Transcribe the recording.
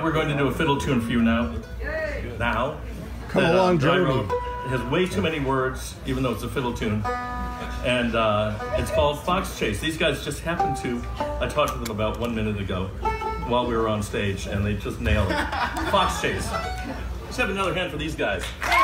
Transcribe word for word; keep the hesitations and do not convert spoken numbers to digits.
we're going to do a fiddle tune for you now. Now. Come that, along, uh, that I Jeremy. wrote. It has way too many words, even though it's a fiddle tune. And uh, it's called Fox Chase. These guys just happened to, I talked to them about one minute ago while we were on stage, and they just nailed it. Fox Chase. Let's have another hand for these guys.